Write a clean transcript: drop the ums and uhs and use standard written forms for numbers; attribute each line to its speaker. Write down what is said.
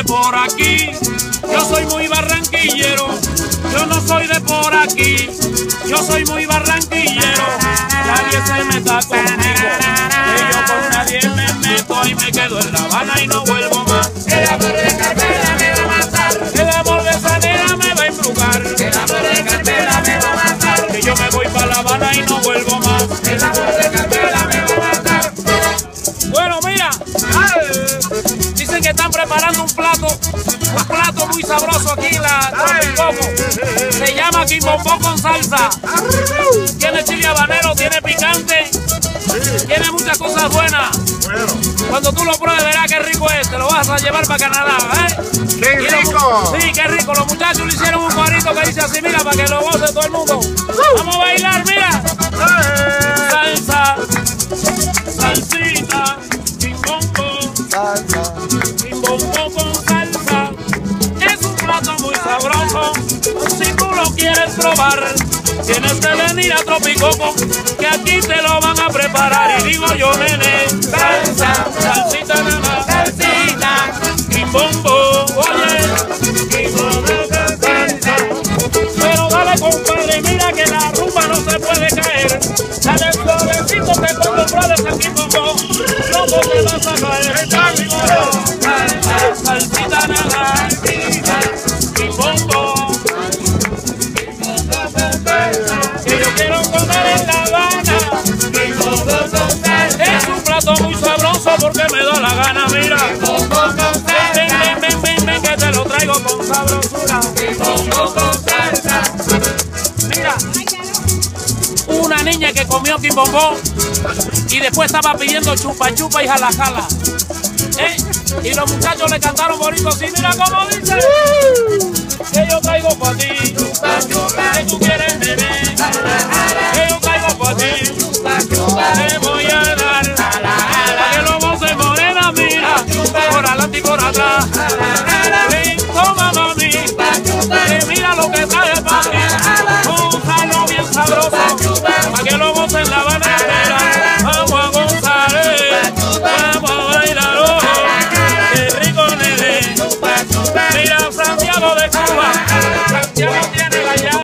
Speaker 1: de por aquí, yo soy muy barranquillero. Yo no soy de por aquí, yo soy muy barranquillero. Nadie se meta conmigo, que yo con nadie me meto y me quedo en La Habana y no vuelvo más.
Speaker 2: El amor de Carmela me va a matar.
Speaker 1: El amor de esa nena me va a embrujar.
Speaker 2: El amor de Carmela me va a matar.
Speaker 1: Que yo me voy para La Habana y no vuelvo más.
Speaker 2: El amor de Carmela me va a matar.
Speaker 1: Bueno, mira, dicen que están preparando un plato muy sabroso aquí en la Tropicoco. Se llama quimbombó con salsa. Tiene chile habanero, tiene picante, tiene muchas cosas buenas. Cuando tú lo pruebes verás qué rico es. Te lo vas a llevar para Canadá, ¿eh?
Speaker 3: ¡Qué rico!
Speaker 1: Sí, qué rico. Los muchachos le hicieron un corito que dice así, mira, para que lo goce todo el mundo. Vamos a bailar, mira. Salsa, salsita, quimbombo, quimbombo con salsa. Es un plato muy sabroso. Si tú lo quieres probar, tienes que venir a Tropicoco, que aquí te lo van a preparar. Y digo yo, nene, salsa, salsita nada más,
Speaker 2: Salsita,
Speaker 1: quimbombo, oye, quimbombo con salsa. Pero dale, compadre, mira que la rumba no se puede caer. Dale suavecito que cuando pruebes el quimbombo, no te vas a caer. Salsa, salsita nada, quimbombo. Que yo quiero comer en La Habana. Es un plato muy sabroso porque me da la gana, mira. Ven, ven, ven, ven, ven, que te lo traigo con sabrosura. Mira, una niña que comió quimbombó y después estaba pidiendo chupa chupa y jala jala. Y los muchachos le cantaron bonito así, mira cómo dice. Que yo traigo para ti, que tú quieres beber, que yo traigo para ti, te voy a dar, para que lo goces morena, mira, por adelante y por atrás. Ven, toma mami, que mira lo que trae para ti, gózalo bien sabroso, para que lo goces en La Habana entera. Vamos a gozar, vamos a bailar, qué rico nene. Mira Santiago de Cuba, Santiago